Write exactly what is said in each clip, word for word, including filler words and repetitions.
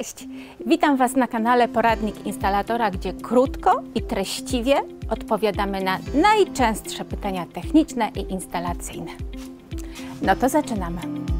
Cześć! Witam Was na kanale Poradnik Instalatora, gdzie krótko i treściwie odpowiadamy na najczęstsze pytania techniczne i instalacyjne. No to zaczynamy.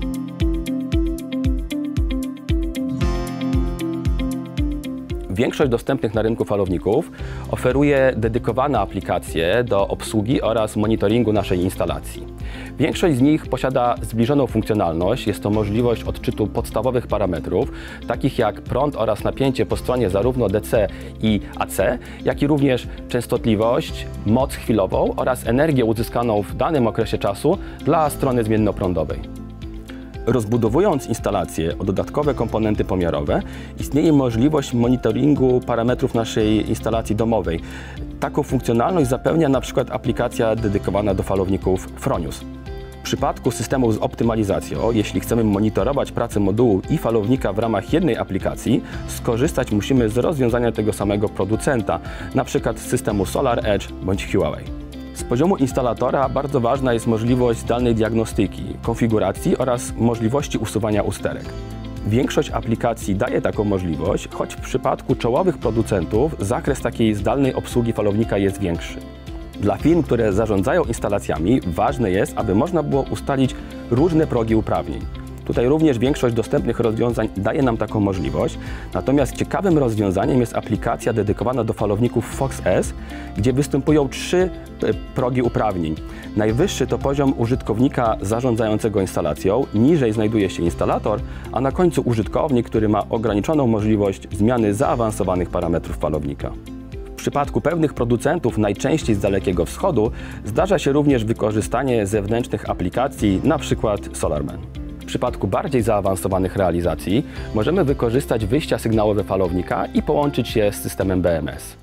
Większość dostępnych na rynku falowników oferuje dedykowane aplikacje do obsługi oraz monitoringu naszej instalacji. Większość z nich posiada zbliżoną funkcjonalność. Jest to możliwość odczytu podstawowych parametrów, takich jak prąd oraz napięcie po stronie zarówno D C i A C, jak i również częstotliwość, moc chwilową oraz energię uzyskaną w danym okresie czasu dla strony zmiennoprądowej. Rozbudowując instalację o dodatkowe komponenty pomiarowe, istnieje możliwość monitoringu parametrów naszej instalacji domowej. Taką funkcjonalność zapewnia na przykład aplikacja dedykowana do falowników Fronius. W przypadku systemów z optymalizacją, jeśli chcemy monitorować pracę modułu i falownika w ramach jednej aplikacji, skorzystać musimy z rozwiązania tego samego producenta, na przykład z systemu SolarEdge bądź Huawei. Z poziomu instalatora bardzo ważna jest możliwość zdalnej diagnostyki, konfiguracji oraz możliwości usuwania usterek. Większość aplikacji daje taką możliwość, choć w przypadku czołowych producentów zakres takiej zdalnej obsługi falownika jest większy. Dla firm, które zarządzają instalacjami, ważne jest, aby można było ustalić różne progi uprawnień. Tutaj również większość dostępnych rozwiązań daje nam taką możliwość, natomiast ciekawym rozwiązaniem jest aplikacja dedykowana do falowników Fox S, gdzie występują trzy progi uprawnień. Najwyższy to poziom użytkownika zarządzającego instalacją, niżej znajduje się instalator, a na końcu użytkownik, który ma ograniczoną możliwość zmiany zaawansowanych parametrów falownika. W przypadku pewnych producentów, najczęściej z Dalekiego Wschodu, zdarza się również wykorzystanie zewnętrznych aplikacji, np. SolarMan. W przypadku bardziej zaawansowanych realizacji możemy wykorzystać wyjścia sygnałowe falownika i połączyć je z systemem B M S.